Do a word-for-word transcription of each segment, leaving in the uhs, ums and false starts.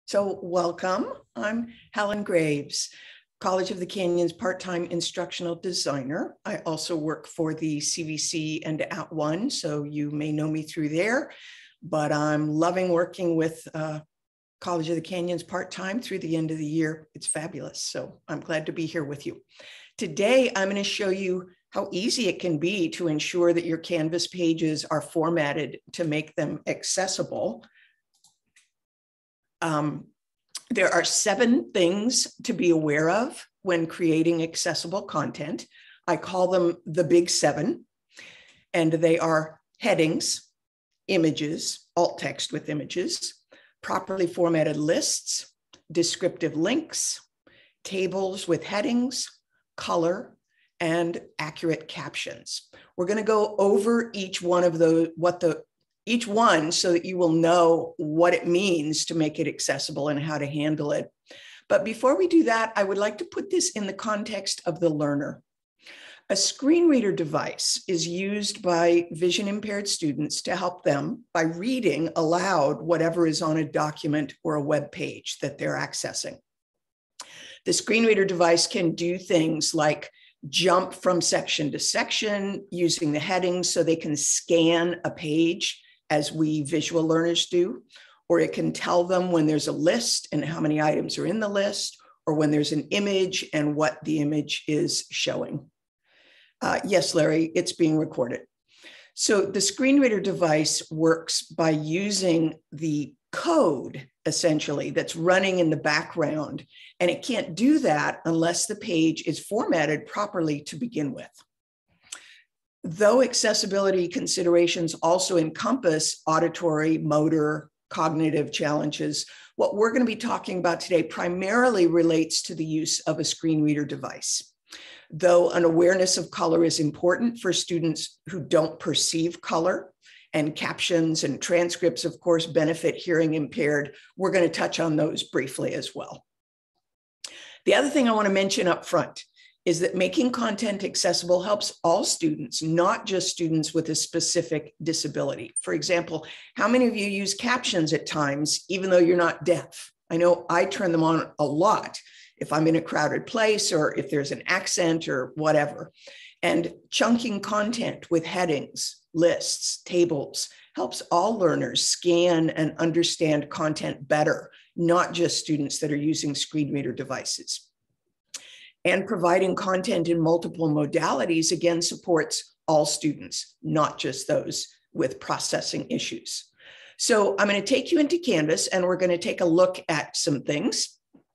So welcome, I'm Helen Graves, College of the Canyons part-time instructional designer. I also work for the C V C and At One, so you may know me through there, but I'm loving working with uh, College of the Canyons part-time through the end of the year. It's fabulous, so I'm glad to be here with you. Today, I'm gonna show you how easy it can be to ensure that your Canvas pages are formatted to make them accessible. Um, there are seven things to be aware of when creating accessible content. I call them the big seven, and they are headings, images, alt text with images, properly formatted lists, descriptive links, tables with headings, color, and accurate captions. We're going to go over each one of those, what the each one so that you will know what it means to make it accessible and how to handle it. But before we do that, I would like to put this in the context of the learner. A screen reader device is used by vision impaired students to help them by reading aloud whatever is on a document or a web page that they're accessing. The screen reader device can do things like jump from section to section using the headings so they can scan a page as we visual learners do, or it can tell them when there's a list and how many items are in the list, or when there's an image and what the image is showing. Uh, yes, Larry, it's being recorded. So the screen reader device works by using the code, essentially, that's running in the background, and it can't do that unless the page is formatted properly to begin with. Though accessibility considerations also encompass auditory, motor, cognitive challenges, what we're going to be talking about today primarily relates to the use of a screen reader device. Though an awareness of color is important for students who don't perceive color, and captions and transcripts, of course, benefit hearing impaired, we're going to touch on those briefly as well. The other thing I want to mention up front is that making content accessible helps all students, not just students with a specific disability. For example, how many of you use captions at times, even though you're not deaf? I know I turn them on a lot if I'm in a crowded place or if there's an accent or whatever. And chunking content with headings, lists, tables helps all learners scan and understand content better, not just students that are using screen reader devices. And providing content in multiple modalities, again, supports all students, not just those with processing issues. So I'm going to take you into Canvas and we're going to take a look at some things.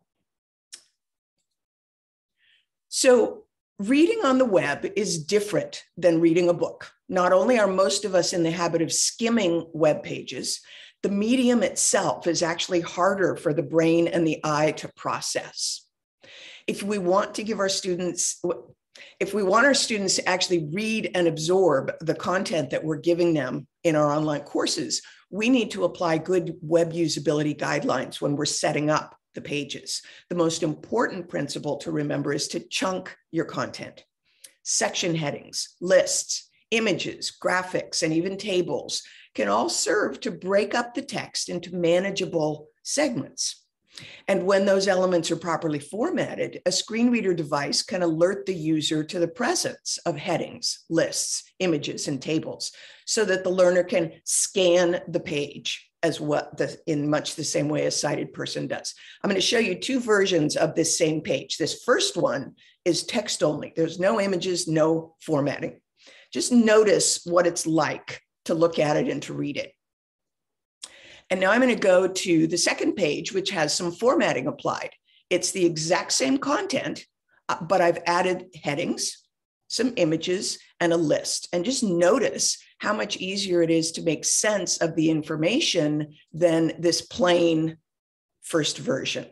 So reading on the web is different than reading a book. Not only are most of us in the habit of skimming web pages, the medium itself is actually harder for the brain and the eye to process. If we want to give our students, if we want our students to actually read and absorb the content that we're giving them in our online courses, we need to apply good web usability guidelines when we're setting up the pages. The most important principle to remember is to chunk your content. Section headings, lists, images, graphics, and even tables can all serve to break up the text into manageable segments. And when those elements are properly formatted, a screen reader device can alert the user to the presence of headings, lists, images, and tables so that the learner can scan the page as what the, in much the same way a sighted person does. I'm going to show you two versions of this same page. This first one is text only. There's no images, no formatting. Just notice what it's like to look at it and to read it. And now I'm going to go to the second page, which has some formatting applied. It's the exact same content, but I've added headings, some images, and a list. And just notice how much easier it is to make sense of the information than this plain first version.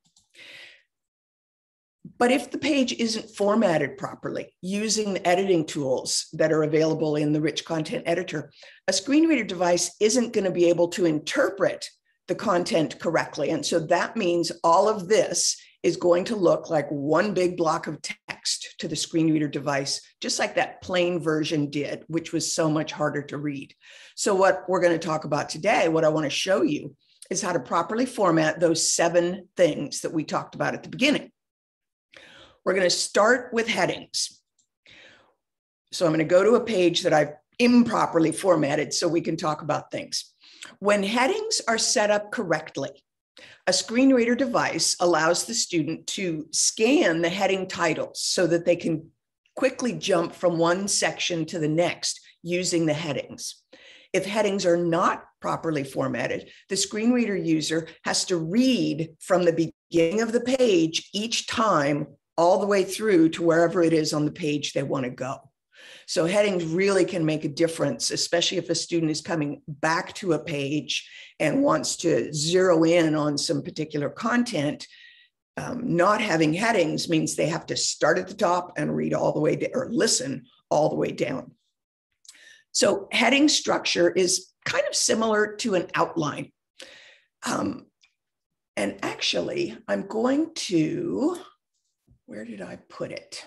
But if the page isn't formatted properly using the editing tools that are available in the Rich Content Editor, a screen reader device isn't going to be able to interpret the content correctly. And so that means all of this is going to look like one big block of text to the screen reader device, just like that plain version did, which was so much harder to read. So what we're going to talk about today, what I want to show you, is how to properly format those seven things that we talked about at the beginning. We're going to start with headings. So I'm going to go to a page that I've improperly formatted so we can talk about things. When headings are set up correctly, a screen reader device allows the student to scan the heading titles so that they can quickly jump from one section to the next using the headings. If headings are not properly formatted, the screen reader user has to read from the beginning of the page each time all the way through to wherever it is on the page they want to go. So headings really can make a difference, especially if a student is coming back to a page and wants to zero in on some particular content. Um, not having headings means they have to start at the top and read all the way to, or listen all the way down. So heading structure is kind of similar to an outline. Um, and actually, I'm going to, where did I put it?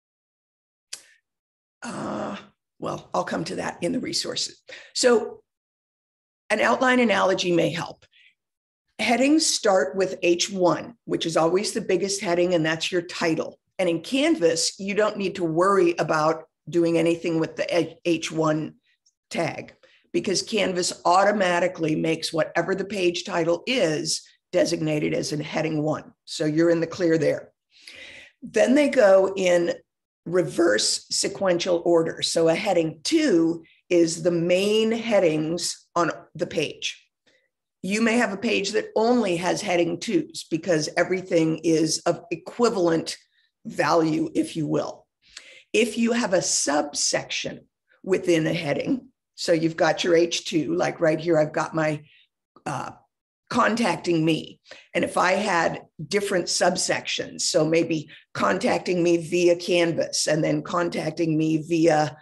Uh, well, I'll come to that in the resources. So an outline analogy may help. Headings start with H one, which is always the biggest heading, and that's your title. And in Canvas, you don't need to worry about doing anything with the H one tag because Canvas automatically makes whatever the page title is designated as a heading one. So you're in the clear there. Then they go in reverse sequential order. So a heading two is the main headings on the page. You may have a page that only has heading twos because everything is of equivalent value, if you will. If you have a subsection within a heading, so you've got your H two, like right here, I've got my uh, contacting me. And if I had different subsections, so maybe contacting me via Canvas and then contacting me via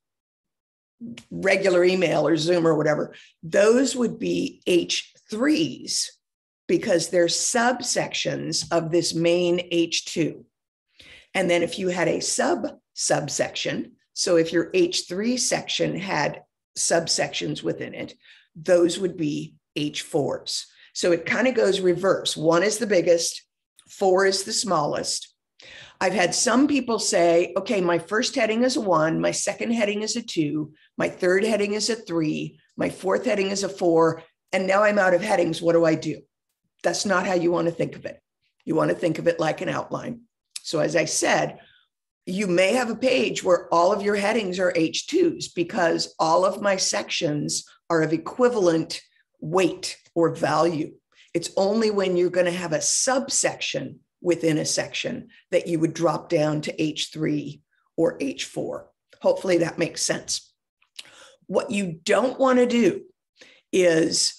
regular email or Zoom or whatever, those would be H threes because they're subsections of this main H two. And then if you had a sub subsection, so if your H three section had subsections within it, those would be H fours. So it kind of goes reverse. One is the biggest, four is the smallest. I've had some people say, okay, my first heading is a one, my second heading is a two, my third heading is a three, my fourth heading is a four, and now I'm out of headings. What do I do? That's not how you want to think of it. You want to think of it like an outline. So as I said, you may have a page where all of your headings are H twos because all of my sections are of equivalent weight or value. It's only when you're going to have a subsection within a section that you would drop down to H three or H four. Hopefully that makes sense. What you don't want to do is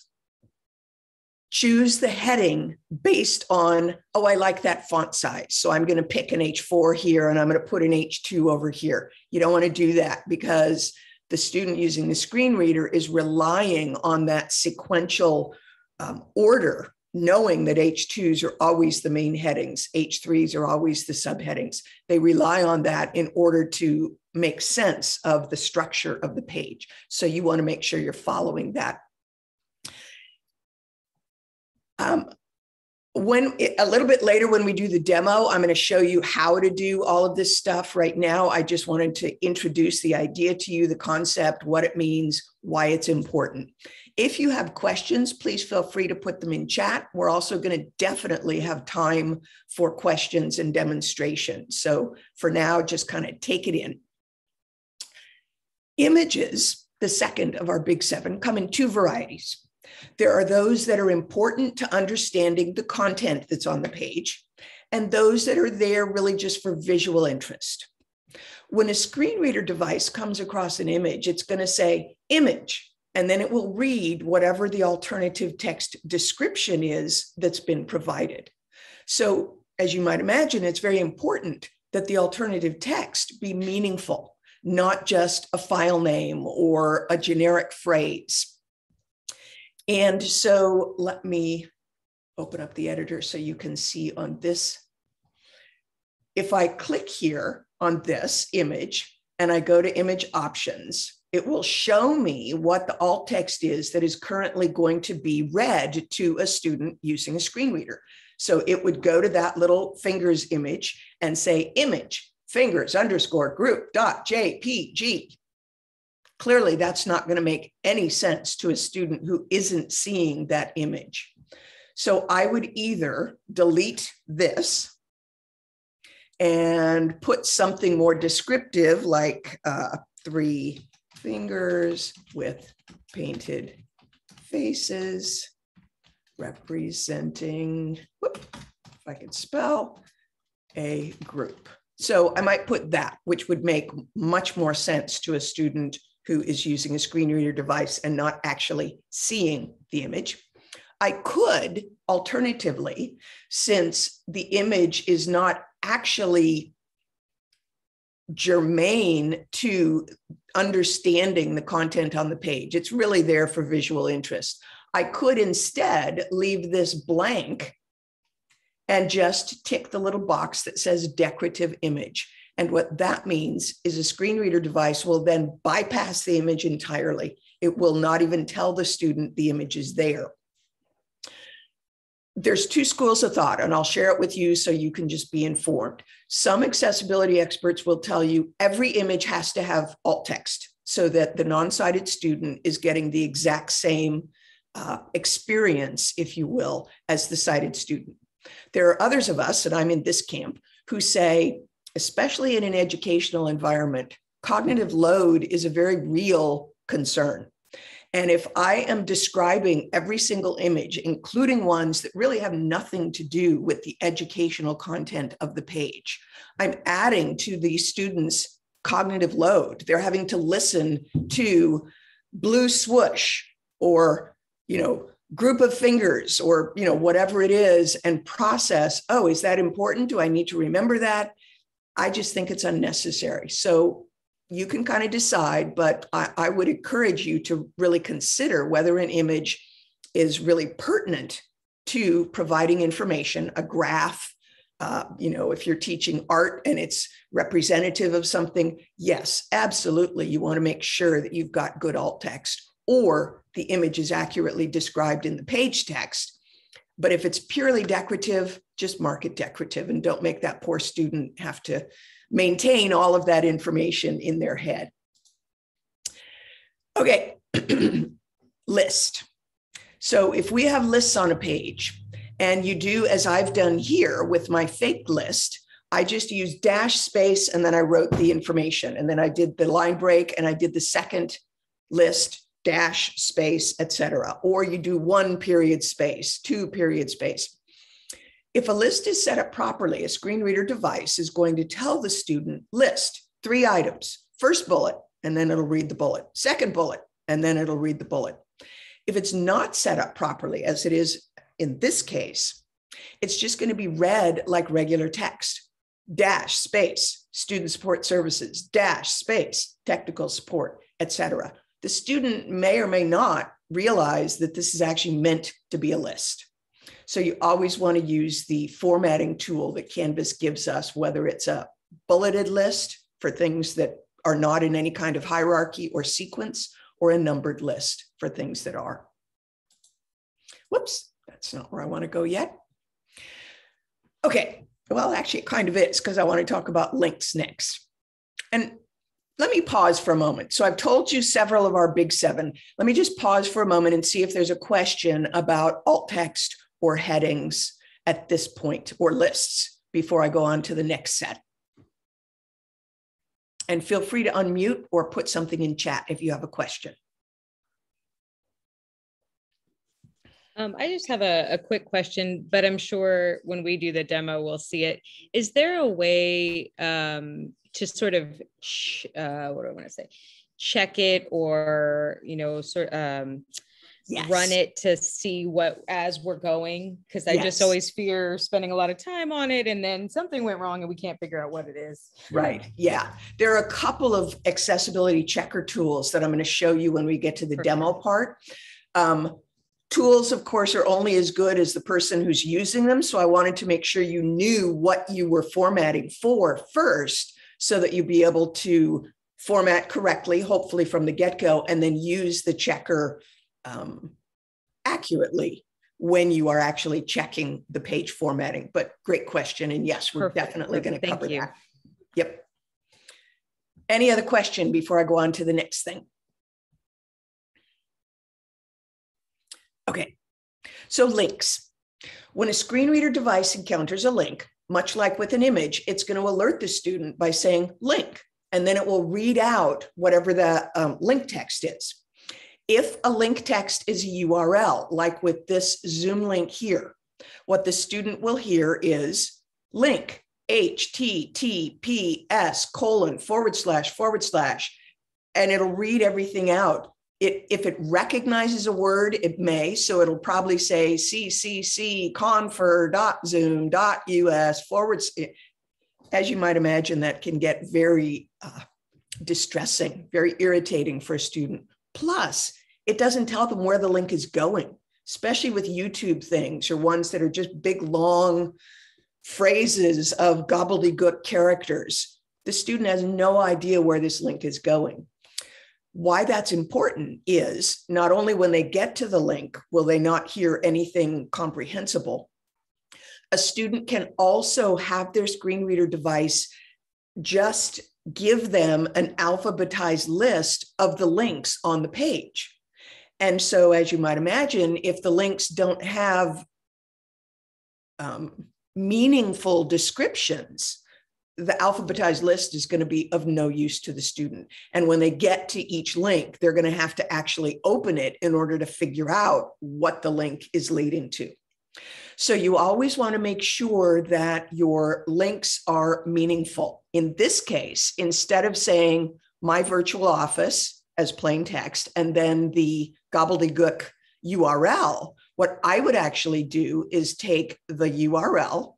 choose the heading based on, oh, I like that font size, so I'm going to pick an H four here and I'm going to put an H two over here. You don't want to do that because the student using the screen reader is relying on that sequential um, order, knowing that H twos are always the main headings, H threes are always the subheadings. They rely on that in order to make sense of the structure of the page. So you want to make sure you're following that. Um, when a little bit later, when we do the demo, I'm going to show you how to do all of this stuff. Right now, I just wanted to introduce the idea to you, the concept, what it means, why it's important. If you have questions, please feel free to put them in chat. We're also going to definitely have time for questions and demonstrations. So for now, just kind of take it in. Images, the second of our big seven, come in two varieties. There are those that are important to understanding the content that's on the page, and those that are there really just for visual interest. When a screen reader device comes across an image, it's going to say image, and then it will read whatever the alternative text description is that's been provided. So as you might imagine, it's very important that the alternative text be meaningful, not just a file name or a generic phrase. And so let me open up the editor so you can see on this. If I click here on this image and I go to image options, it will show me what the alt text is that is currently going to be read to a student using a screen reader. So it would go to that little fingers image and say image fingers underscore group dot J P G. Clearly, that's not going to make any sense to a student who isn't seeing that image. So I would either delete this and put something more descriptive like uh, three fingers with painted faces representing, whoop, if I could spell, a group. So I might put that, which would make much more sense to a student who is using a screen reader device and not actually seeing the image. I could, alternatively, since the image is not actually germane to understanding the content on the page, it's really there for visual interest, I could instead leave this blank and just tick the little box that says decorative image. And what that means is a screen reader device will then bypass the image entirely. It will not even tell the student the image is there. There's two schools of thought, and I'll share it with you so you can just be informed. Some accessibility experts will tell you every image has to have alt text so that the non-sighted student is getting the exact same uh, experience, if you will, as the sighted student. There are others of us, and I'm in this camp, who say, especially in an educational environment, cognitive load is a very real concern. And if I am describing every single image, including ones that really have nothing to do with the educational content of the page, I'm adding to the students' cognitive load. They're having to listen to blue swoosh or, you know, group of fingers or, you know, whatever it is and process, oh, is that important? Do I need to remember that? I just think it's unnecessary. So you can kind of decide, but I, I would encourage you to really consider whether an image is really pertinent to providing information, a graph. Uh, you know, if you're teaching art and it's representative of something, yes, absolutely. You want to make sure that you've got good alt text or the image is accurately described in the page text. But if it's purely decorative, just mark it decorative and don't make that poor student have to maintain all of that information in their head. Okay, list. So if we have lists on a page and you do as I've done here with my fake list, I just used dash space and then I wrote the information and then I did the line break and I did the second list, dash space, et cetera. Or you do one period space, two period space. If a list is set up properly, a screen reader device is going to tell the student list three items, first bullet, and then it'll read the bullet, second bullet, and then it'll read the bullet. If it's not set up properly, as it is in this case, it's just going to be read like regular text, dash space, student support services, dash space, technical support, et cetera. The student may or may not realize that this is actually meant to be a list. So you always want to use the formatting tool that Canvas gives us, whether it's a bulleted list for things that are not in any kind of hierarchy or sequence, or a numbered list for things that are. Whoops, that's not where I want to go yet. Okay, well, actually it kind of is because I want to talk about links next. And let me pause for a moment. So I've told you several of our big seven. Let me just pause for a moment and see if there's a question about alt text or headings at this point, or lists, before I go on to the next set. And feel free to unmute or put something in chat if you have a question. Um, I just have a, a quick question, but I'm sure when we do the demo, we'll see it. Is there a way um, to sort of, uh, what do I want to say, check it or, you know, sort um, yes. run it to see what, as we're going? Because I yes. just always fear spending a lot of time on it and then something went wrong and we can't figure out what it is. Right. Yeah. There are a couple of accessibility checker tools that I'm going to show you when we get to the Perfect. demo part. Um, Tools, of course, are only as good as the person who's using them. So I wanted to make sure you knew what you were formatting for first so that you'd be able to format correctly, hopefully from the get-go, and then use the checker um, accurately when you are actually checking the page formatting. But great question. And yes, we're Perfect. definitely going to cover you. that. Yep. Any other question before I go on to the next thing? Okay, so links. When a screen reader device encounters a link, much like with an image, it's going to alert the student by saying link, and then it will read out whatever the um, link text is. If a link text is a U R L, like with this Zoom link here, what the student will hear is link, H T T P S colon forward slash forward slash, and it'll read everything out. It, if it recognizes a word, it may, so it'll probably say ccc confer dot zoom dot us forward. As you might imagine, that can get very uh, distressing, very irritating for a student. Plus, it doesn't tell them where the link is going, especially with YouTube things or ones that are just big, long phrases of gobbledygook characters. The student has no idea where this link is going. Why that's important is not only when they get to the link will they not hear anything comprehensible, a student can also have their screen reader device just give them an alphabetized list of the links on the page. And so, as you might imagine, if the links don't have um, meaningful descriptions, the alphabetized list is going to be of no use to the student. And when they get to each link, they're going to have to actually open it in order to figure out what the link is leading to. So you always want to make sure that your links are meaningful. In this case, instead of saying my virtual office as plain text and then the gobbledygook U R L, what I would actually do is take the U R L,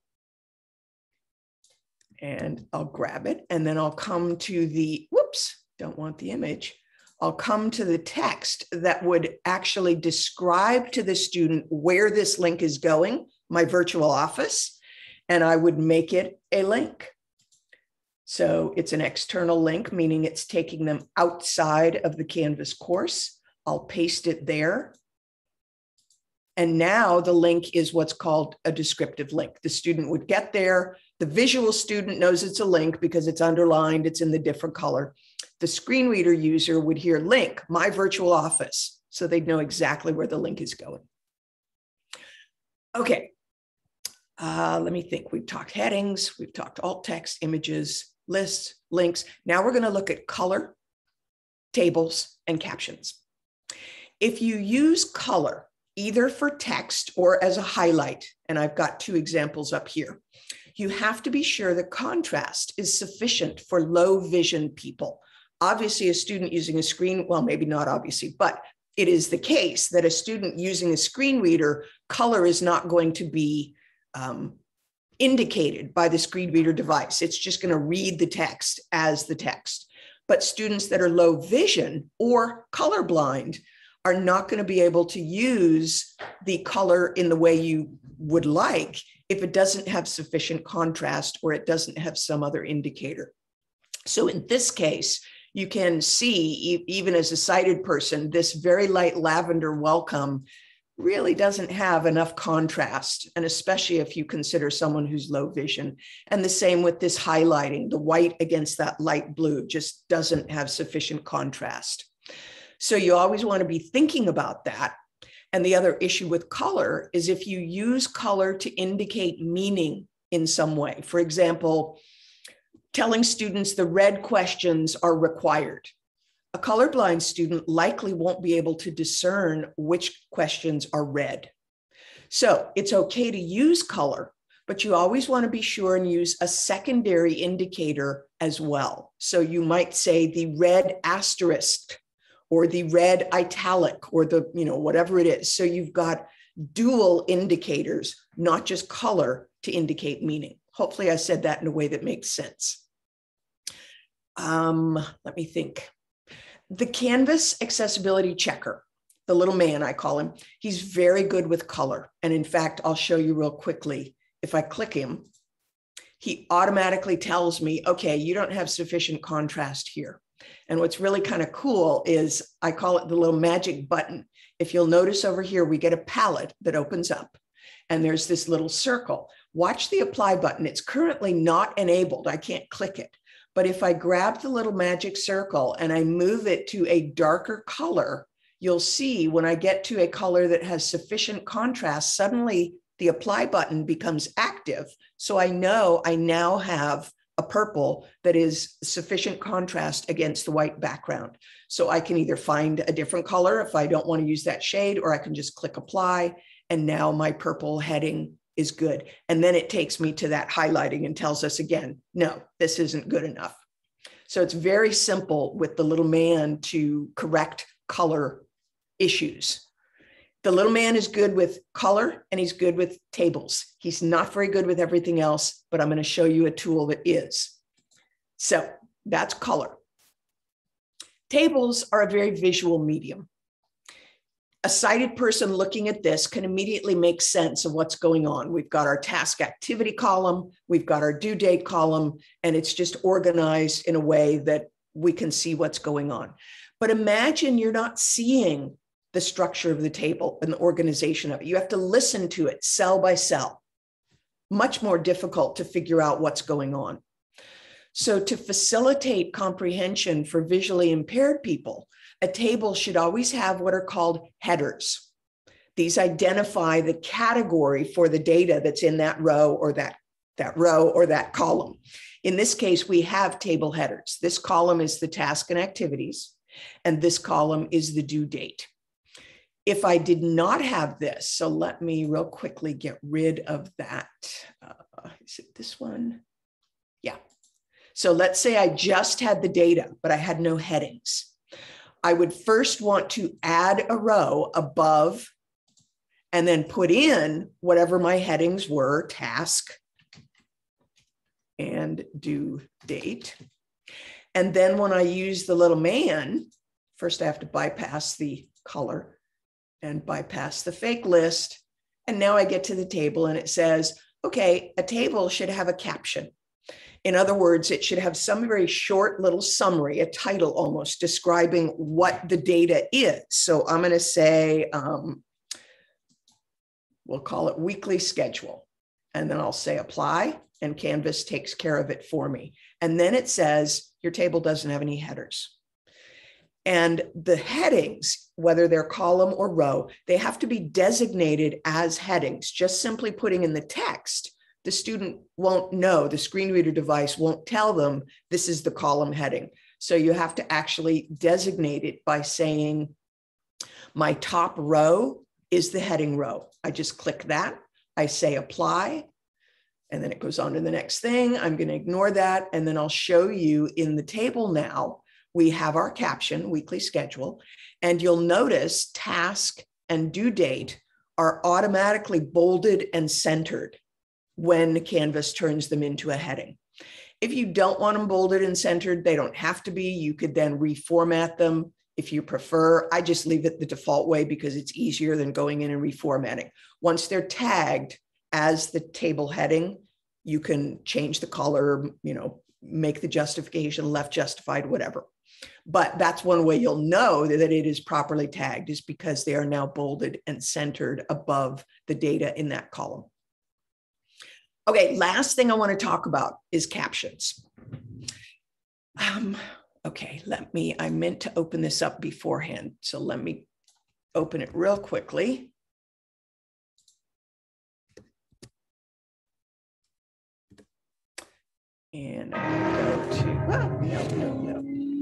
and I'll grab it, and then I'll come to the, whoops, don't want the image. I'll come to the text that would actually describe to the student where this link is going, my virtual office, and I would make it a link. So it's an external link, meaning it's taking them outside of the Canvas course. I'll paste it there. And now the link is what's called a descriptive link. The student would get there. The visual student knows it's a link because it's underlined, it's in the different color. The screen reader user would hear link, my virtual office. So they'd know exactly where the link is going. Okay, uh, let me think. We've talked headings, we've talked alt text, images, lists, links. Now we're gonna look at color, tables, and captions. If you use color, either for text or as a highlight, and I've got two examples up here, you have to be sure the contrast is sufficient for low vision people. Obviously, a student using a screen, well, maybe not obviously, but it is the case that a student using a screen reader, color is not going to be um, indicated by the screen reader device. It's just going to read the text as the text. But students that are low vision or colorblind are not going to be able to use the color in the way you would like if it doesn't have sufficient contrast or it doesn't have some other indicator. So in this case, you can see, even as a sighted person, this very light lavender welcome really doesn't have enough contrast, and especially if you consider someone who's low vision. And the same with this highlighting, the white against that light blue just doesn't have sufficient contrast. So you always want to be thinking about that. And the other issue with color is if you use color to indicate meaning in some way. For example, telling students the red questions are required. A colorblind student likely won't be able to discern which questions are red. So it's okay to use color, but you always want to be sure and use a secondary indicator as well. So you might say the red asterisk, or the red italic, or the, you know, whatever it is. So you've got dual indicators, not just color, to indicate meaning. Hopefully I said that in a way that makes sense. Um, let me think. The Canvas accessibility checker, the little man, I call him, he's very good with color. And in fact, I'll show you real quickly. If I click him, he automatically tells me, okay, you don't have sufficient contrast here. And what's really kind of cool is I call it the little magic button. If you'll notice over here, we get a palette that opens up and there's this little circle. Watch the apply button. It's currently not enabled. I can't click it. But if I grab the little magic circle and I move it to a darker color, you'll see when I get to a color that has sufficient contrast, suddenly the apply button becomes active. So I know I now have a purple that is sufficient contrast against the white background. So I can either find a different color if I don't want to use that shade, or I can just click apply. And now my purple heading is good. And then it takes me to that highlighting and tells us again, no, this isn't good enough. So it's very simple with the little man to correct color issues. The little man is good with color and he's good with tables. He's not very good with everything else, but I'm going to show you a tool that is. So that's color. Tables are a very visual medium. A sighted person looking at this can immediately make sense of what's going on. We've got our task activity column, we've got our due date column, and it's just organized in a way that we can see what's going on. But imagine you're not seeing the structure of the table and the organization of it. You have to listen to it cell by cell. Much more difficult to figure out what's going on. So to facilitate comprehension for visually impaired people, a table should always have what are called headers. These identify the category for the data that's in that row or that, that row or that column. In this case, we have table headers. This column is the task and activities, and this column is the due date. If I did not have this, so let me real quickly get rid of that. Uh, is it this one? Yeah. So let's say I just had the data, but I had no headings. I would first want to add a row above and then put in whatever my headings were, task and due date. And then when I use the little man, first I have to bypass the color and bypass the fake list. And now I get to the table and it says, okay, a table should have a caption. In other words, it should have some very short little summary, a title almost, describing what the data is. So I'm going to say, um, we'll call it weekly schedule. And then I'll say apply, and Canvas takes care of it for me. And then it says, your table doesn't have any headers. And the headings, whether they're column or row, they have to be designated as headings. Just simply putting in the text, the student won't know, the screen reader device won't tell them this is the column heading. So you have to actually designate it by saying, my top row is the heading row. I just click that, I say apply, and then it goes on to the next thing. I'm going to ignore that, and then I'll show you in the table now. We have our caption, weekly schedule, and you'll notice task and due date are automatically bolded and centered when Canvas turns them into a heading. If you don't want them bolded and centered, they don't have to be. You could then reformat them if you prefer. I just leave it the default way because it's easier than going in and reformatting. Once they're tagged as the table heading, you can change the color, you know, make the justification left justified, whatever. But that's one way you'll know that it is properly tagged, is because they are now bolded and centered above the data in that column. Okay, last thing I want to talk about is captions. Um, okay, let me, I meant to open this up beforehand, so let me open it real quickly. And I go to, ah, no, no, no.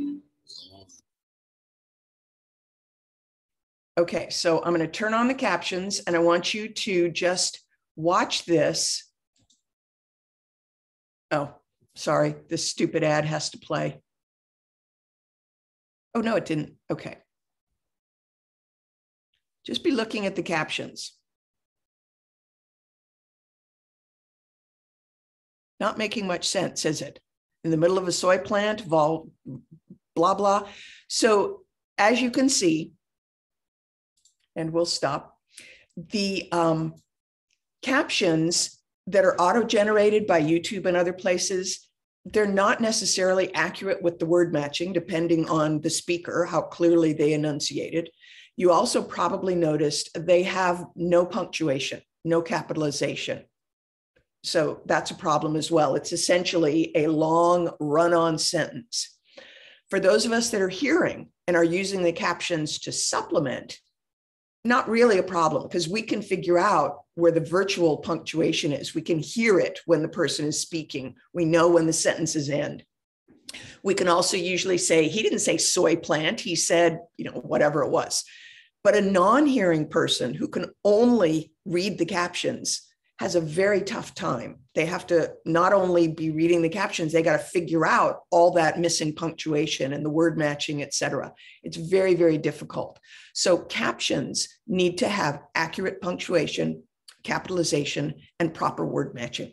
Okay, so I'm going to turn on the captions and I want you to just watch this. Oh, sorry, this stupid ad has to play. Oh, no, it didn't. Okay. Just be looking at the captions. Not making much sense, is it? In the middle of a soy plant, vol, blah, blah. So as you can see, and we'll stop, the um, captions that are auto-generated by YouTube and other places, they're not necessarily accurate with the word matching, depending on the speaker, how clearly they enunciated. You also probably noticed they have no punctuation, no capitalization. So that's a problem as well. It's essentially a long run-on sentence. For those of us that are hearing and are using the captions to supplement, not really a problem, because we can figure out where the virtual punctuation is. We can hear it when the person is speaking. We know when the sentences end. We can also usually say, he didn't say soy plant, he said, you know, whatever it was. But a non-hearing person who can only read the captions has a very tough time. They have to not only be reading the captions, they got to figure out all that missing punctuation and the word matching, et cetera. It's very, very difficult. So captions need to have accurate punctuation, capitalization, and proper word matching.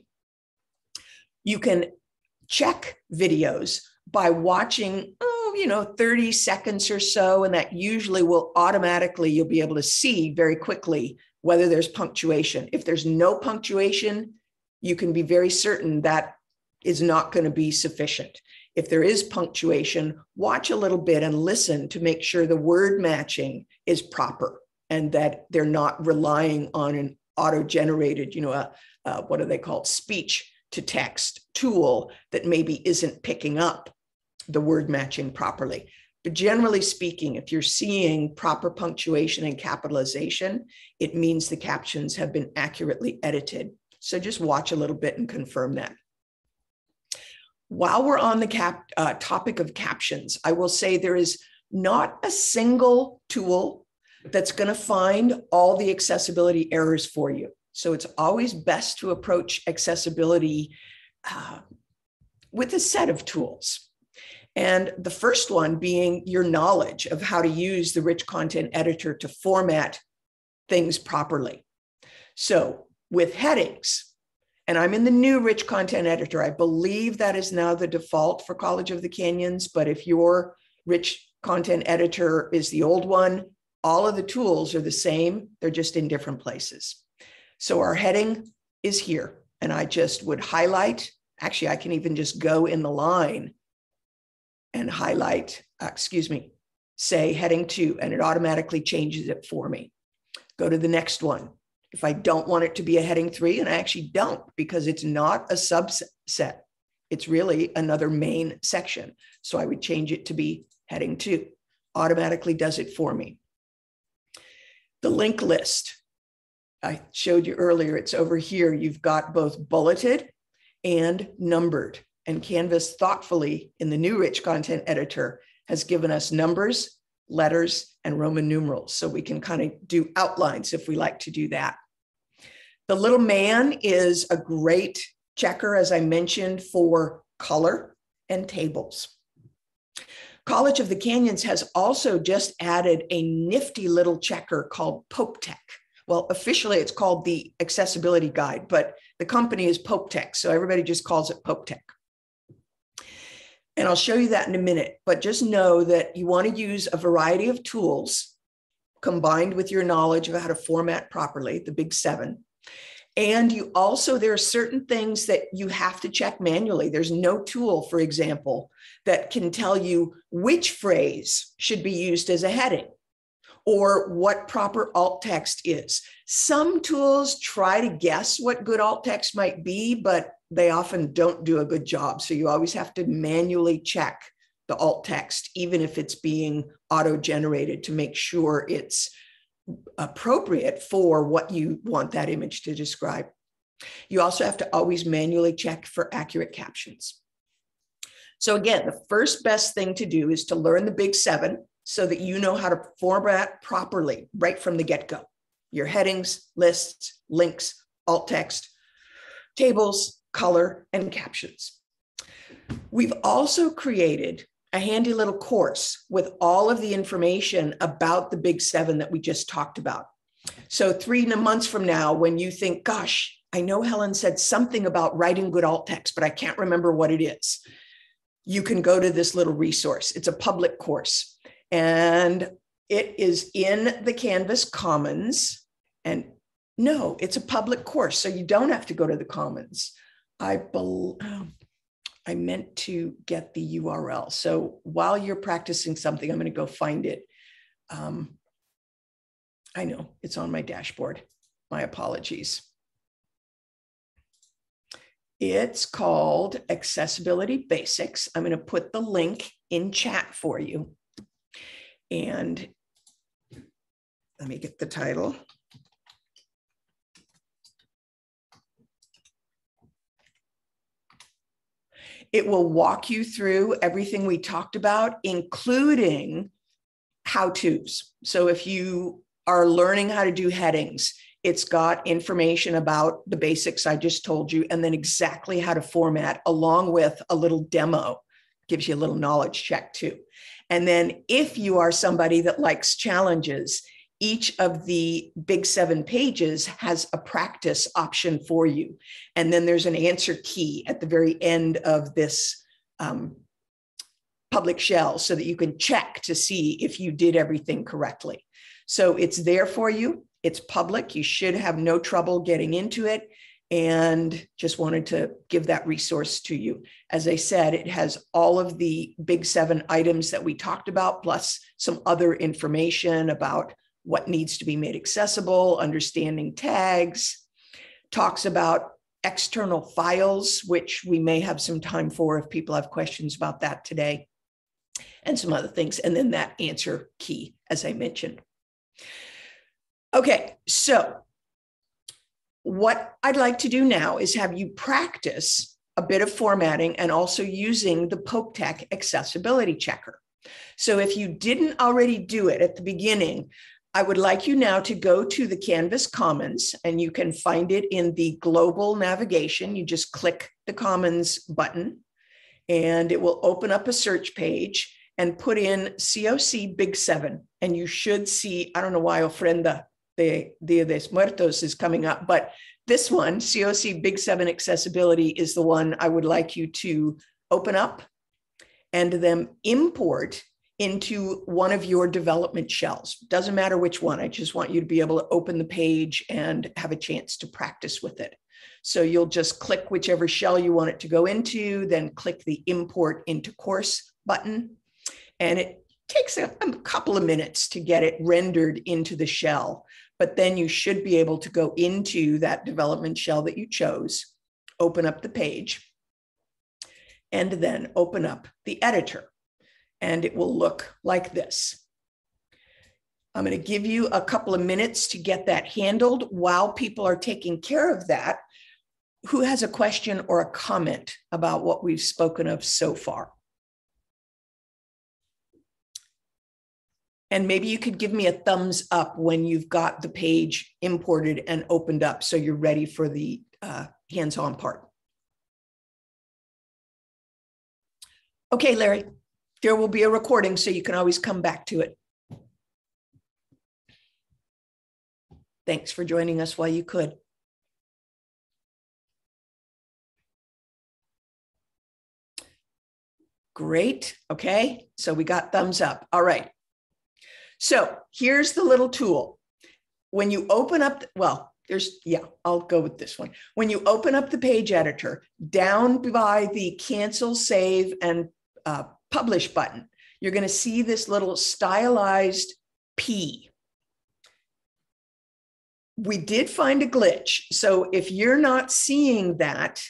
You can check videos by watching, oh, you know, thirty seconds or so, and that usually will automatically, you'll be able to see very quickly whether there's punctuation. If there's no punctuation, you can be very certain that is not going to be sufficient. If there is punctuation, watch a little bit and listen to make sure the word matching is proper and that they're not relying on an auto-generated, you know, a, a, what are they called, speech to text tool that maybe isn't picking up the word matching properly. But generally speaking, if you're seeing proper punctuation and capitalization, it means the captions have been accurately edited. So just watch a little bit and confirm that. While we're on the cap, uh, topic of captions, I will say there is not a single tool that's going to find all the accessibility errors for you. So it's always best to approach accessibility uh, with a set of tools. And the first one being your knowledge of how to use the rich content editor to format things properly. So with headings, and I'm in the new rich content editor, I believe that is now the default for College of the Canyons, but if your rich content editor is the old one, all of the tools are the same, they're just in different places. So our heading is here, and I just would highlight, actually I can even just go in the line and highlight, uh, excuse me, say heading two, and it automatically changes it for me. Go to the next one. If I don't want it to be a heading three, and I actually don't, because it's not a subset, it's really another main section. So I would change it to be heading two, automatically does it for me. The link list, I showed you earlier, it's over here. You've got both bulleted and numbered. And Canvas thoughtfully in the new rich content editor has given us numbers, letters, and Roman numerals. So we can kind of do outlines if we like to do that. The little man is a great checker, as I mentioned, for color and tables. College of the Canyons has also just added a nifty little checker called PopeTech. Well, officially it's called the Accessibility Guide, but the company is PopeTech, so everybody just calls it PopeTech. And I'll show you that in a minute, but just know that you want to use a variety of tools combined with your knowledge of how to format properly, the big seven. And you also, there are certain things that you have to check manually. There's no tool, for example, that can tell you which phrase should be used as a heading or what proper alt text is. Some tools try to guess what good alt text might be, but they often don't do a good job. So you always have to manually check the alt text, even if it's being auto-generated, to make sure it's appropriate for what you want that image to describe. You also have to always manually check for accurate captions. So again, the first best thing to do is to learn the big seven so that you know how to format properly right from the get-go. Your headings, lists, links, alt text, tables, color, and captions. We've also created a handy little course with all of the information about the big seven that we just talked about. So three months from now, when you think, gosh, I know Helen said something about writing good alt text, but I can't remember what it is, you can go to this little resource. It's a public course, and it is in the Canvas Commons. And no, it's a public course, so you don't have to go to the Commons. I believe, I meant to get the U R L. So while you're practicing something, I'm going to go find it. Um, I know it's on my dashboard. My apologies. It's called Accessibility Basics. I'm going to put the link in chat for you. And let me get the title. It will walk you through everything we talked about, including how-tos. So if you are learning how to do headings, it's got information about the basics I just told you, and then exactly how to format, along with a little demo. Gives you a little knowledge check too. And then if you are somebody that likes challenges, each of the big seven pages has a practice option for you. And then there's an answer key at the very end of this um, public shell so that you can check to see if you did everything correctly. So it's there for you. It's public. You should have no trouble getting into it. And just wanted to give that resource to you. As I said, it has all of the big seven items that we talked about, plus some other information about what needs to be made accessible, understanding tags, talks about external files, which we may have some time for if people have questions about that today, and some other things. And then that answer key, as I mentioned. Okay, so what I'd like to do now is have you practice a bit of formatting and also using the Pope Tech Accessibility Checker. So if you didn't already do it at the beginning, I would like you now to go to the Canvas Commons, and you can find it in the global navigation. You just click the Commons button and it will open up a search page and put in C O C Big Seven. And you should see, I don't know why Ofrenda de Dia de Muertos is coming up, but this one, C O C Big Seven Accessibility, is the one I would like you to open up and then import into one of your development shells. Doesn't matter which one. I just want you to be able to open the page and have a chance to practice with it. So you'll just click whichever shell you want it to go into, then click the import into course button. And it takes a, a couple of minutes to get it rendered into the shell. But then you should be able to go into that development shell that you chose, open up the page, and then open up the editor. And it will look like this. I'm going to give you a couple of minutes to get that handled. While people are taking care of that, who has a question or a comment about what we've spoken of so far? And maybe you could give me a thumbs up when you've got the page imported and opened up so you're ready for the uh, hands-on part. Okay, Larry. There will be a recording, so you can always come back to it. Thanks for joining us while you could. Great. Okay, so we got thumbs up. All right. So here's the little tool. When you open up, well, there's, yeah, I'll go with this one. When you open up the page editor, down by the cancel, save, and uh, publish button, you're going to see this little stylized P. We did find a glitch. So if you're not seeing that,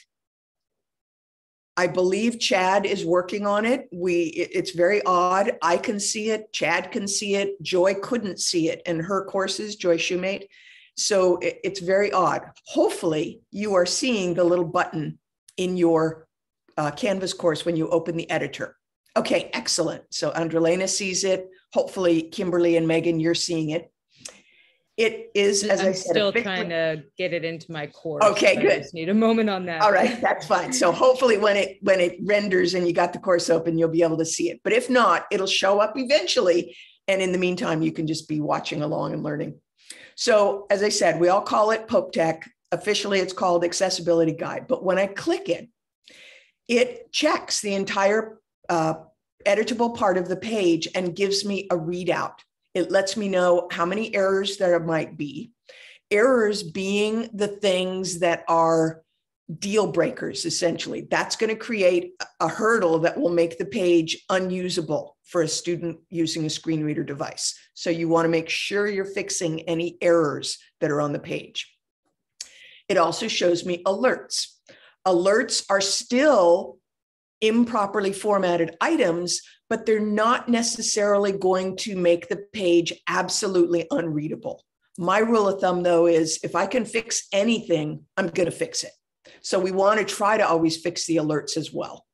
I believe Chad is working on it. We, it, it's very odd. I can see it. Chad can see it. Joy couldn't see it in her courses, Joy Shoemate. So it, it's very odd. Hopefully you are seeing the little button in your uh, Canvas course when you open the editor. Okay, excellent. So Andrelena sees it. Hopefully, Kimberly and Megan, you're seeing it. It is, as I'm I said, still trying to get it into my course. Okay, I good. just need a moment on that. All right, that's fine. So hopefully when it when it renders and you got the course open, you'll be able to see it. But if not, it'll show up eventually. And in the meantime, you can just be watching along and learning. So as I said, we all call it Pope Tech. Officially, it's called Accessibility Guide. But when I click it, it checks the entire uh, editable part of the page and gives me a readout. It lets me know how many errors there might be. Errors being the things that are deal breakers, essentially. That's going to create a hurdle that will make the page unusable for a student using a screen reader device. So you want to make sure you're fixing any errors that are on the page. It also shows me alerts. Alerts are still improperly formatted items, but they're not necessarily going to make the page absolutely unreadable. My rule of thumb, though, is if I can fix anything, I'm going to fix it. So we want to try to always fix the alerts as well.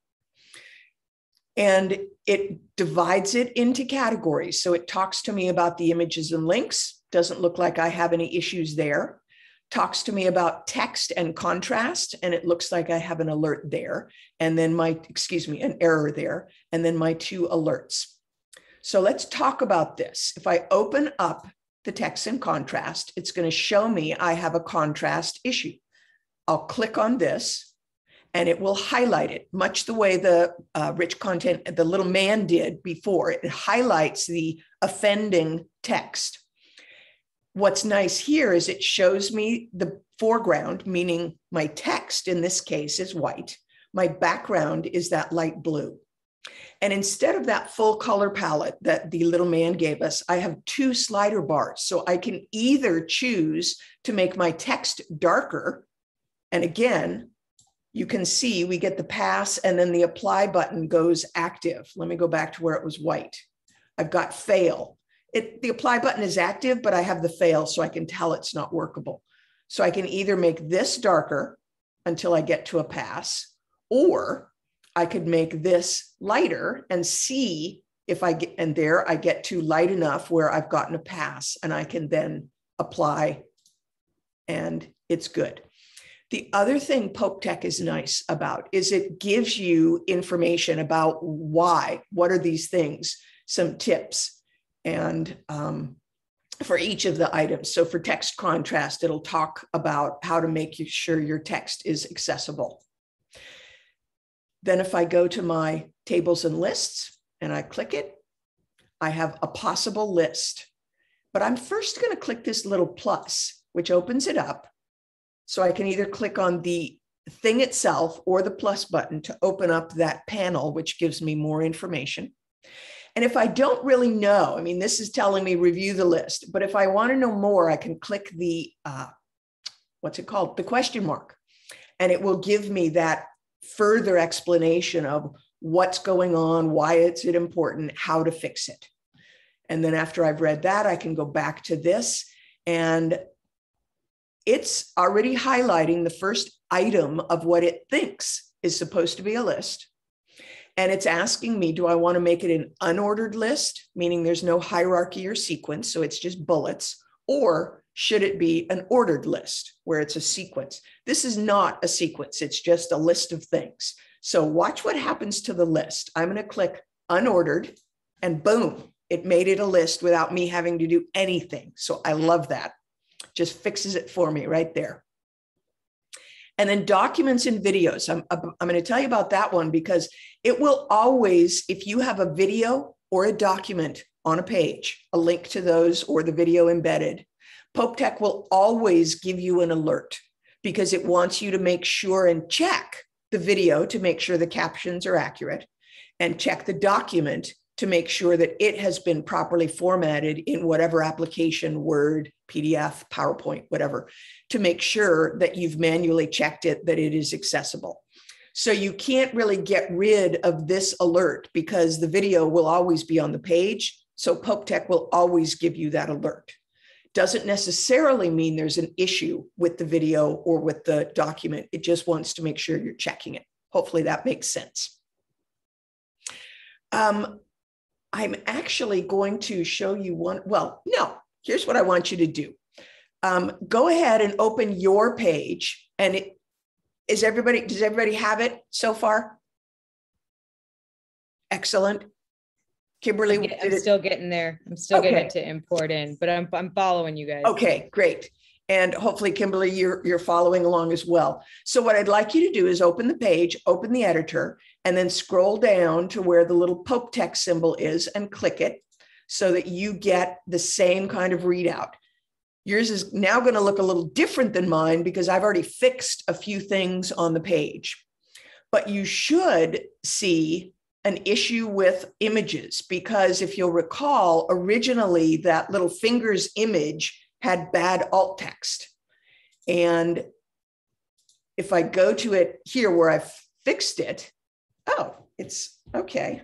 And it divides it into categories. So it talks to me about the images and links. Doesn't look like I have any issues there. Talks to me about text and contrast, and it looks like I have an alert there. And then my, excuse me, an error there, and then my two alerts. So let's talk about this. If I open up the text and contrast, it's going to show me I have a contrast issue. I'll click on this and it will highlight it, much the way the uh, rich content, the little man did before. It highlights the offending text. What's nice here is it shows me the foreground, meaning my text in this case is white. My background is that light blue. And instead of that full color palette that the little man gave us, I have two slider bars. So I can either choose to make my text darker. And again, you can see we get the pass and then the apply button goes active. Let me go back to where it was white. I've got fail. It, the apply button is active, but I have the fail, so I can tell it's not workable. So I can either make this darker until I get to a pass, or I could make this lighter and see if I get, and there I get to light enough where I've gotten a pass and I can then apply and it's good. The other thing PopeTech is nice about is it gives you information about why, what are these things, some tips. And um, for each of the items. So for text contrast, it'll talk about how to make sure your text is accessible. Then if I go to my tables and lists and I click it, I have a possible list. But I'm first going to click this little plus, which opens it up. So I can either click on the thing itself or the plus button to open up that panel, which gives me more information. And if I don't really know, I mean, this is telling me review the list, but if I want to know more, I can click the, uh, what's it called? The question mark, and it will give me that further explanation of what's going on, why is it important, how to fix it. And then after I've read that, I can go back to this, and it's already highlighting the first item of what it thinks is supposed to be a list. And it's asking me, do I want to make it an unordered list, meaning there's no hierarchy or sequence, so it's just bullets, or should it be an ordered list where it's a sequence? This is not a sequence, it's just a list of things. So watch what happens to the list. I'm going to click unordered and boom, it made it a list without me having to do anything. So I love that. Just fixes it for me right there. And then documents and videos. I'm, I'm going to tell you about that one because it will always, if you have a video or a document on a page, a link to those or the video embedded, PopeTech will always give you an alert because it wants you to make sure and check the video to make sure the captions are accurate and check the document to make sure that it has been properly formatted in whatever application, Word, P D F, PowerPoint, whatever, to make sure that you've manually checked it, that it is accessible. So you can't really get rid of this alert because the video will always be on the page. So PopeTech will always give you that alert. Doesn't necessarily mean there's an issue with the video or with the document. It just wants to make sure you're checking it. Hopefully that makes sense. Um, I'm actually going to show you one. Well, no, here's what I want you to do. Um, go ahead and open your page. And it, is everybody, does everybody have it so far? Excellent. Kimberly, I'm, get, I'm still getting there. I'm still okay. getting it to import in, but I'm, I'm following you guys. Okay, great. And hopefully, Kimberly, you're, you're following along as well. So what I'd like you to do is open the page, open the editor, and then scroll down to where the little PopeTech symbol is and click it so that you get the same kind of readout. Yours is now going to look a little different than mine because I've already fixed a few things on the page. But you should see an issue with images, because if you'll recall, originally that little fingers image had bad alt text. And if I go to it here where I've fixed it, oh, it's okay.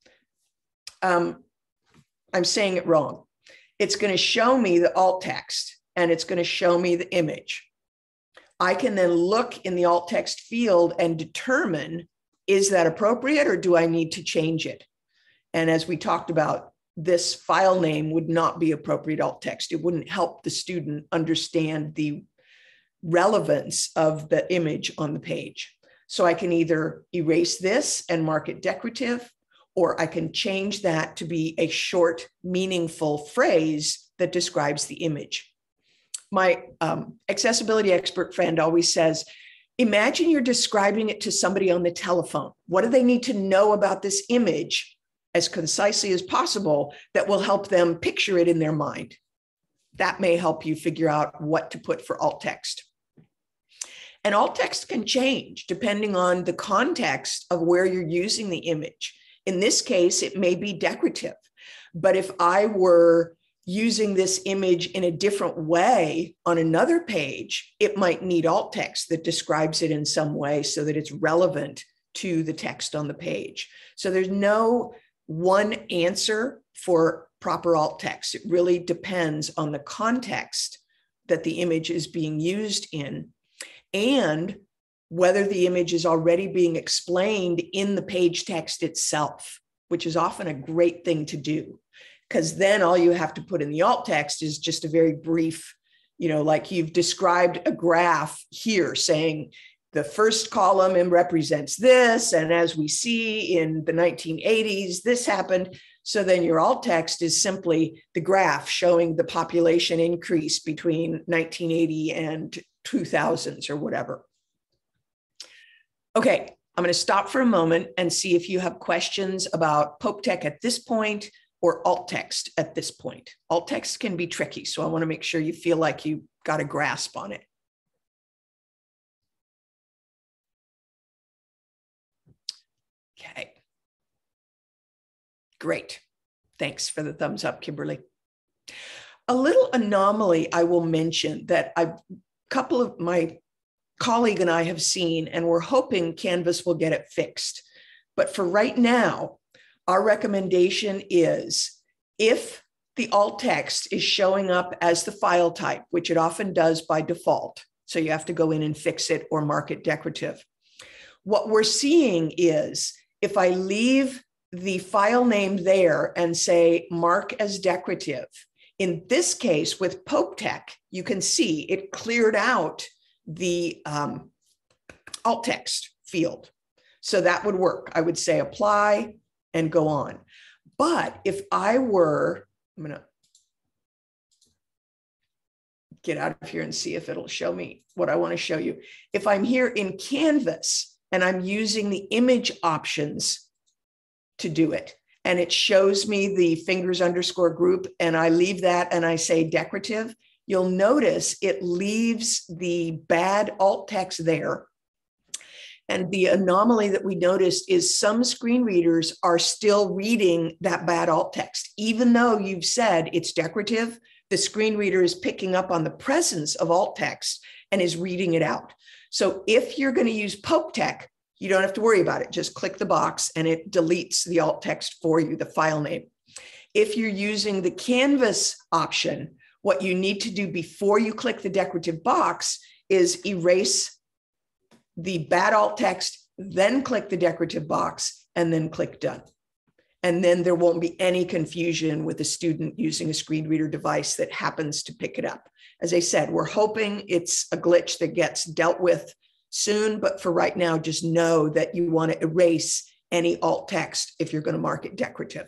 Um, I'm saying it wrong. It's going to show me the alt text and it's going to show me the image. I can then look in the alt text field and determine, is that appropriate or do I need to change it? And as we talked about, this file name would not be appropriate alt text. It wouldn't help the student understand the relevance of the image on the page. So I can either erase this and mark it decorative, or I can change that to be a short, meaningful phrase that describes the image. My um, accessibility expert friend always says, imagine you're describing it to somebody on the telephone. What do they need to know about this image as concisely as possible that will help them picture it in their mind? That may help you figure out what to put for alt text. And alt text can change depending on the context of where you're using the image. In this case, it may be decorative, but if I were using this image in a different way on another page, it might need alt text that describes it in some way so that it's relevant to the text on the page. So there's no one answer for proper alt text. It really depends on the context that the image is being used in, and whether the image is already being explained in the page text itself, which is often a great thing to do, because then all you have to put in the alt text is just a very brief, you know, like you've described a graph here saying the first column represents this, and as we see in the nineteen eighties, this happened. So then your alt text is simply the graph showing the population increase between nineteen eighty and two thousands or whatever. Okay, I'm going to stop for a moment and see if you have questions about PopeTech at this point or alt text at this point. Alt text can be tricky, so I want to make sure you feel like you got a grasp on it. Okay. Great. Thanks for the thumbs up, Kimberly. A little anomaly I will mention that a couple of my colleague and I have seen, and we're hoping Canvas will get it fixed. But for right now, our recommendation is if the alt text is showing up as the file type, which it often does by default, so you have to go in and fix it or mark it decorative. What we're seeing is if I leave the file name there and say mark as decorative, in this case with PopeTech, you can see it cleared out the um, alt text field. So that would work. I would say apply and go on. But if I were, I'm going to get out of here and see if it'll show me what I want to show you. If I'm here in Canvas and I'm using the image options to do it, and it shows me the fingers underscore group, and I leave that and I say decorative, you'll notice it leaves the bad alt text there. And the anomaly that we noticed is some screen readers are still reading that bad alt text. Even though you've said it's decorative, the screen reader is picking up on the presence of alt text and is reading it out. So if you're going to use PopeTech, you don't have to worry about it. Just click the box and it deletes the alt text for you, the file name. If you're using the Canvas option, what you need to do before you click the decorative box is erase the bad alt text, then click the decorative box, and then click done. And then there won't be any confusion with a student using a screen reader device that happens to pick it up. As I said, we're hoping it's a glitch that gets dealt with soon, but for right now, just know that you want to erase any alt text if you're going to mark it decorative.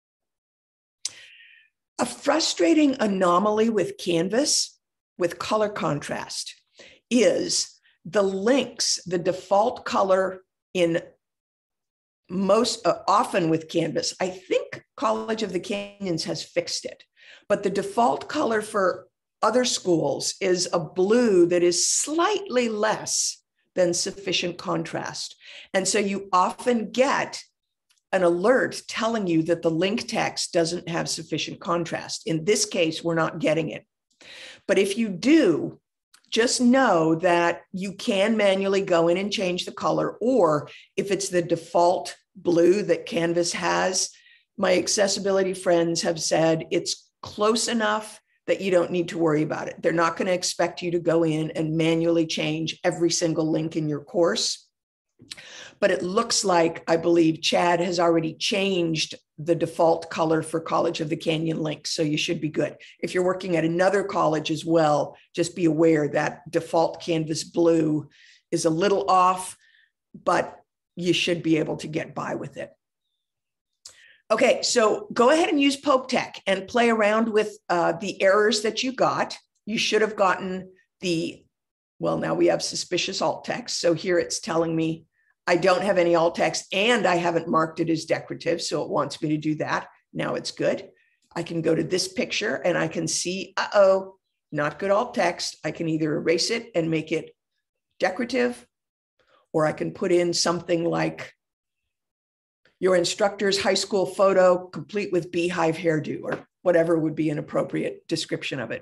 A frustrating anomaly with Canvas, with color contrast, is the links, the default color in most, uh, often with Canvas. I think College of the Canyons has fixed it, but the default color for other schools is a blue that is slightly less than sufficient contrast. And so you often get an alert telling you that the link text doesn't have sufficient contrast. In this case, we're not getting it. But if you do, just know that you can manually go in and change the color, or if it's the default blue that Canvas has, my accessibility friends have said it's close enough that you don't need to worry about it. They're not going to expect you to go in and manually change every single link in your course. But it looks like, I believe, Chad has already changed the default color for College of the Canyon links, so you should be good. If you're working at another college as well, just be aware that default Canvas blue is a little off, but you should be able to get by with it. Okay, so go ahead and use Pope Tech and play around with uh, the errors that you got. You should have gotten the, well, now we have suspicious alt text. So here it's telling me I don't have any alt text and I haven't marked it as decorative. So it wants me to do that. Now it's good. I can go to this picture and I can see, uh-oh, not good alt text. I can either erase it and make it decorative, or I can put in something like your instructor's high school photo complete with beehive hairdo, or whatever would be an appropriate description of it.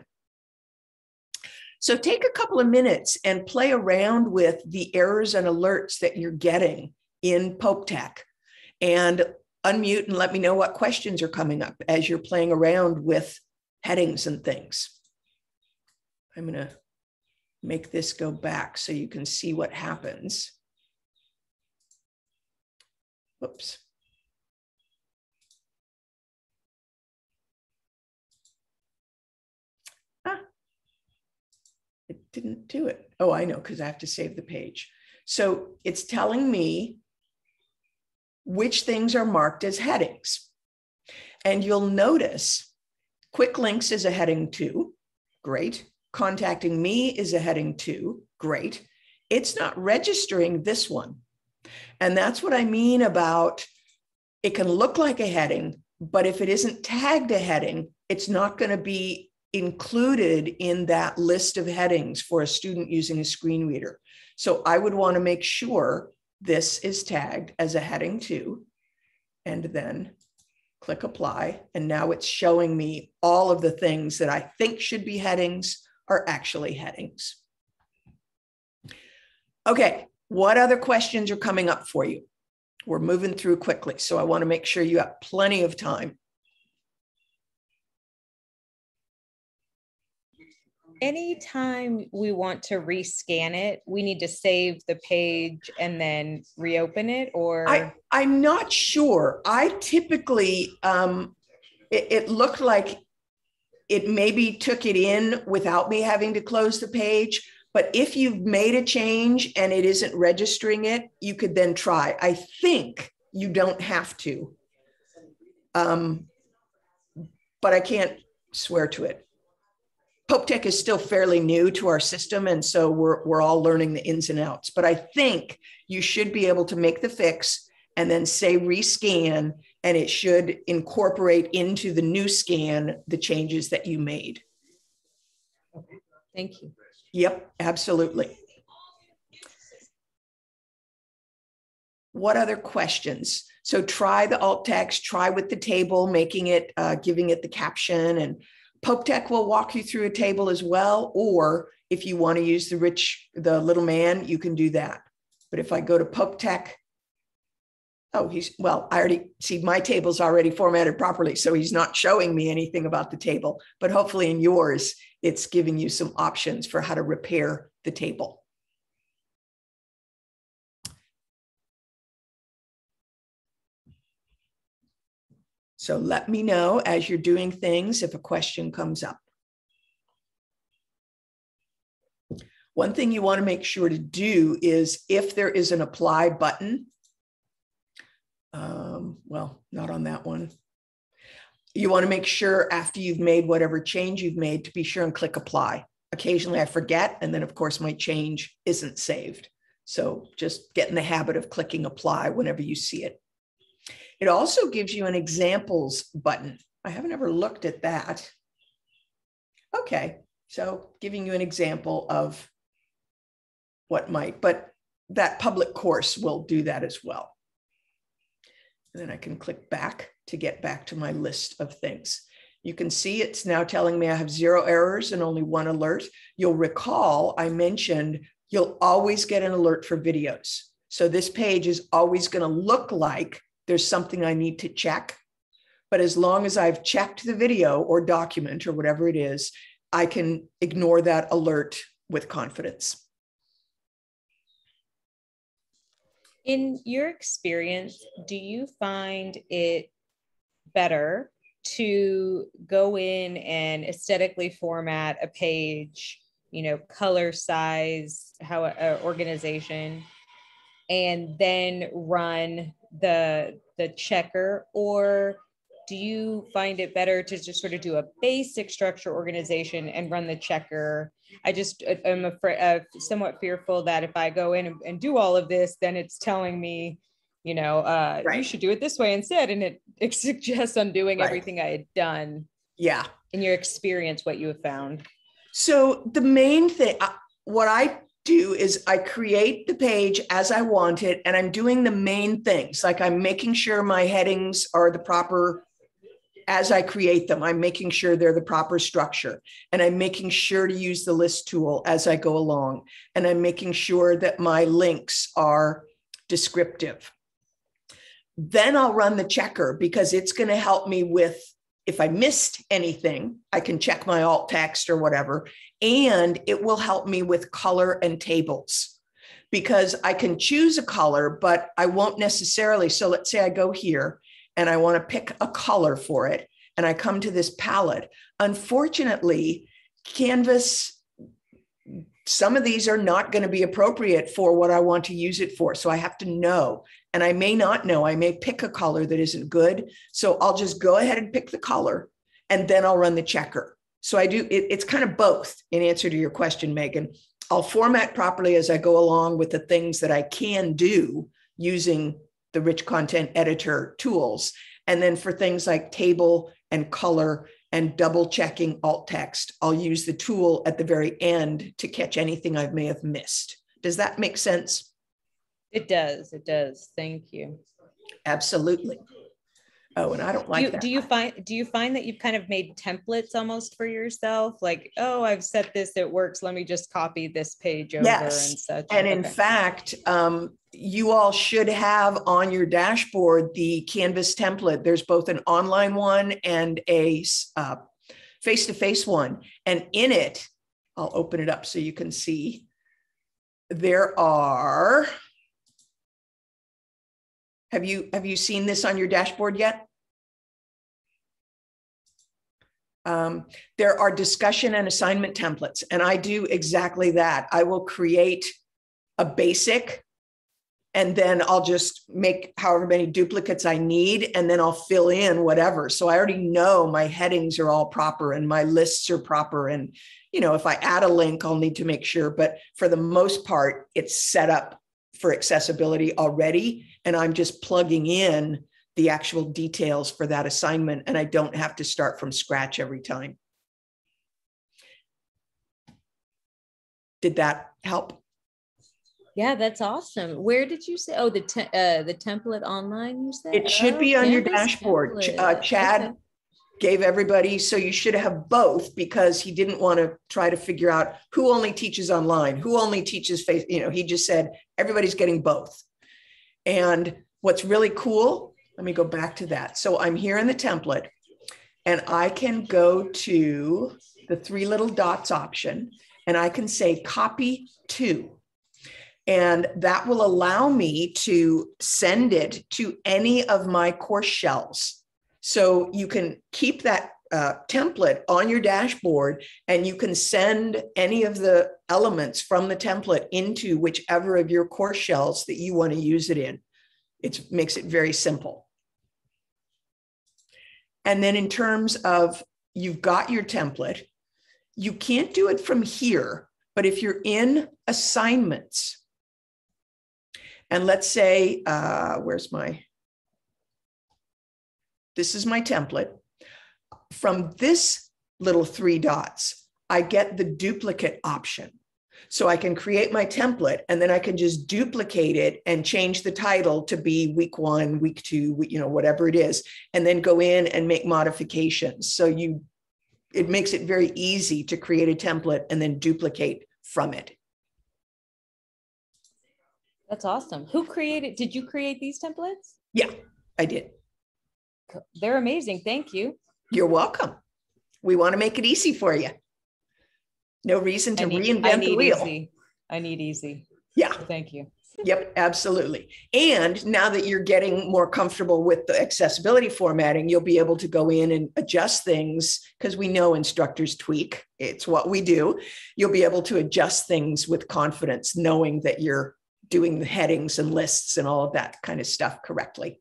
So take a couple of minutes and play around with the errors and alerts that you're getting in Pope Tech, and unmute and let me know what questions are coming up as you're playing around with headings and things. I'm going to make this go back so you can see what happens. Whoops. Ah, it didn't do it. Oh, I know, because I have to save the page. So it's telling me which things are marked as headings. And you'll notice quick links is a heading two. Great. Contacting me is a heading two. Great. It's not registering this one. And that's what I mean about it can look like a heading, but if it isn't tagged a heading, it's not going to be included in that list of headings for a student using a screen reader. So I would want to make sure this is tagged as a heading two, and then click apply. And now it's showing me all of the things that I think should be headings are actually headings. Okay. What other questions are coming up for you? We're moving through quickly, so I want to make sure you have plenty of time. Anytime we want to rescan it, we need to save the page and then reopen it, or? I, I'm not sure. I typically, um, it, it looked like it maybe took it in without me having to close the page. But if you've made a change and it isn't registering it, you could then try. I think you don't have to, um, but I can't swear to it. Pope Tech is still fairly new to our system, and so we're, we're all learning the ins and outs. But I think you should be able to make the fix and then say rescan, and it should incorporate into the new scan the changes that you made. Thank you. Yep, absolutely. What other questions? So try the alt text, try with the table, making it, uh, giving it the caption, and Pope Tech will walk you through a table as well. Or if you want to use the rich, the little man, you can do that. But if I go to Pope Tech, oh, he's, well, I already see my table's already formatted properly, so he's not showing me anything about the table, but hopefully in yours, it's giving you some options for how to repair the table. So let me know as you're doing things if a question comes up. One thing you want to make sure to do is if there is an apply button, um, well, not on that one. You want to make sure after you've made whatever change you've made to be sure and click apply. Occasionally I forget, and then of course my change isn't saved. So just get in the habit of clicking apply whenever you see it. It also gives you an examples button. I haven't ever looked at that. Okay, So giving you an example of what might, but that public course will do that as well. And then I can click back to get back to my list of things. You can see it's now telling me I have zero errors and only one alert. You'll recall I mentioned you'll always get an alert for videos. So this page is always going to look like there's something I need to check. But as long as I've checked the video or document or whatever it is, I can ignore that alert with confidence. In your experience, do you find it better to go in and aesthetically format a page, you know, color, size, how uh, organization, and then run the the checker? Or do you find it better to just sort of do a basic structure organization and run the checker? I just am afraid, uh, somewhat fearful that if I go in and, and do all of this, then it's telling me, you know, uh, right. you should do it this way instead. And it, it suggests I'm doing right. everything I had done. Yeah. In your experience, what you have found. So the main thing, uh, what I do is I create the page as I want it, and I'm doing the main things. Like I'm making sure my headings are the proper, as I create them, I'm making sure they're the proper structure, and I'm making sure to use the list tool as I go along. And I'm making sure that my links are descriptive. Then I'll run the checker because it's going to help me with, if I missed anything, I can check my alt text or whatever, and it will help me with color and tables because I can choose a color, but I won't necessarily. So let's say I go here and I want to pick a color for it, and I come to this palette. Unfortunately, Canvas, some of these are not going to be appropriate for what I want to use it for. So I have to know, and I may not know. I may pick a color that isn't good. So I'll just go ahead and pick the color, and then I'll run the checker. So I do, it, it's kind of both in answer to your question, Megan. I'll format properly as I go along with the things that I can do using the rich content editor tools. And then for things like table and color and double checking alt text, I'll use the tool at the very end to catch anything I may have missed. Does that make sense? It does. It does. Thank you. Absolutely. Oh, and I don't like do you, that. Do you find, do you find that you've kind of made templates almost for yourself? Like, oh, I've set this, it works. Let me just copy this page over yes. and such. And okay. in fact, um, you all should have on your dashboard the Canvas template. There's both an online one and a uh, face-to-face one. And in it, I'll open it up so you can see, there are, have you, have you seen this on your dashboard yet? Um, there are discussion and assignment templates, and I do exactly that. I will create a basic, and then I'll just make however many duplicates I need, and then I'll fill in whatever. So I already know my headings are all proper and my lists are proper. And, you know, if I add a link, I'll need to make sure, but for the most part, it's set up for accessibility already. And I'm just plugging in the actual details for that assignment, and I don't have to start from scratch every time. Did that help? Yeah, that's awesome. Where did you say? Oh, the te uh, the template online, you said? It should oh, be on Canvas your dashboard. template. Uh, Chad okay. gave everybody, so you should have both, because he didn't want to try to figure out who only teaches online, who only teaches face. You know, he just said everybody's getting both. And what's really cool, let me go back to that. So I'm here in the template, and I can go to the three little dots option, and I can say copy to. And that will allow me to send it to any of my course shells. So you can keep that uh, template on your dashboard, and you can send any of the elements from the template into whichever of your course shells that you want to use it in. It makes it very simple. And then in terms of, you've got your template, you can't do it from here, but if you're in assignments, and let's say, uh, where's my, this is my template. From this little three dots, I get the duplicate option. So I can create my template and then I can just duplicate it and change the title to be week one, week two, you know, whatever it is, and then go in and make modifications. So you, it makes it very easy to create a template and then duplicate from it. That's awesome. Who created, did you create these templates? Yeah, I did. They're amazing. Thank you. You're welcome. We want to make it easy for you. No reason to need, reinvent the wheel. Easy. I need easy. Yeah. So thank you. Yep, absolutely. And now that you're getting more comfortable with the accessibility formatting, you'll be able to go in and adjust things because we know instructors tweak. It's what we do. You'll be able to adjust things with confidence, knowing that you're doing the headings and lists and all of that kind of stuff correctly.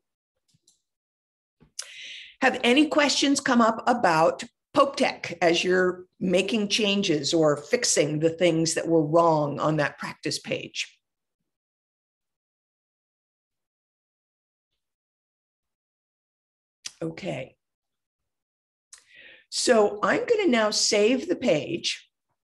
Have any questions come up about Pope Tech as you're making changes or fixing the things that were wrong on that practice page? Okay. So I'm going to now save the page.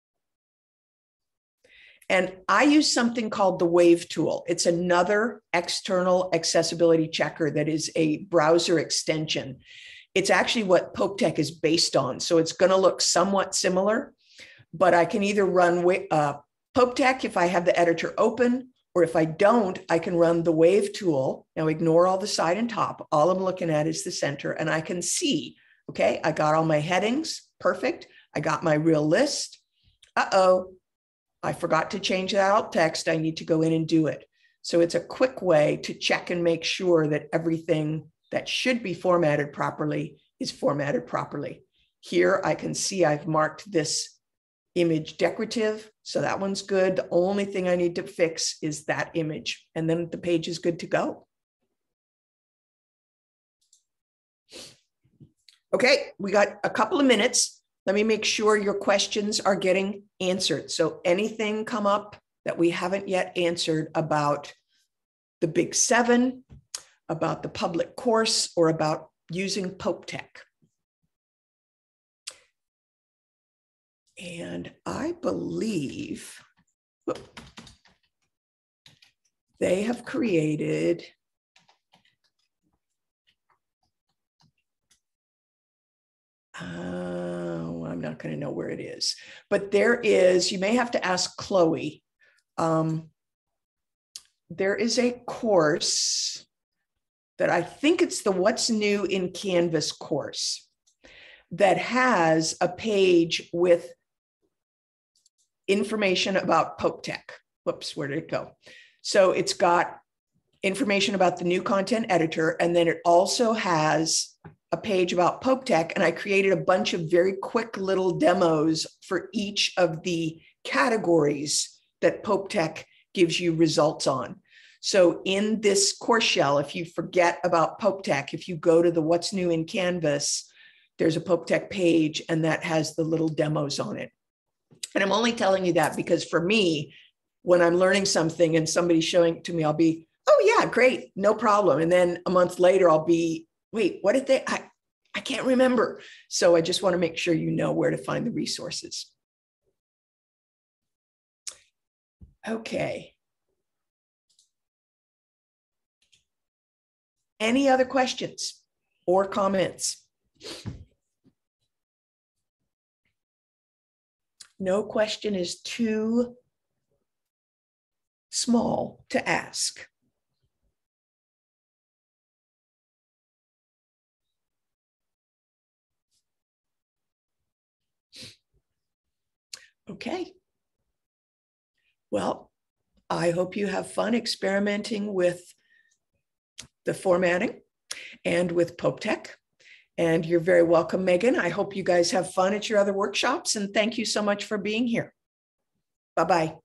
And I use something called the Wave tool. It's another external accessibility checker that is a browser extension. It's actually what Pope Tech is based on. So it's going to look somewhat similar, but I can either run uh, Pope Tech if I have the editor open, or if I don't, I can run the Wave tool. Now ignore all the side and top. All I'm looking at is the center, and I can see, okay, I got all my headings, perfect. I got my real list. Uh-oh, I forgot to change that alt text. I need to go in and do it. So it's a quick way to check and make sure that everything that should be formatted properly is formatted properly. Here I can see I've marked this image decorative, so that one's good. The only thing I need to fix is that image, and then the page is good to go. Okay, we got a couple of minutes. Let me make sure your questions are getting answered. So anything come up that we haven't yet answered about the Big Seven, about the public course, or about using Pope Tech? And I believe whoop, they have created oh, I'm not going to know where it is, but there is, you may have to ask Chloe. Um, there is a course that I think it's the What's New in Canvas course that has a page with information about Pope Tech. Whoops, where did it go? So it's got information about the new content editor, and then it also has a page about Pope Tech, and I created a bunch of very quick little demos for each of the categories that Pope Tech gives you results on. So in this course shell, if you forget about Pope Tech, if you go to the What's New in Canvas, there's a Pope Tech page, and that has the little demos on it. And I'm only telling you that because for me, when I'm learning something and somebody's showing it to me, I'll be, oh yeah, great, no problem. And then a month later, I'll be, wait, what did they, I, I can't remember. So I just want to make sure you know where to find the resources. Okay. Any other questions or comments? No question is too small to ask. Okay. Well, I hope you have fun experimenting with the formatting and with Pope Tech. And you're very welcome, Megan. I hope you guys have fun at your other workshops, and thank you so much for being here. Bye-bye.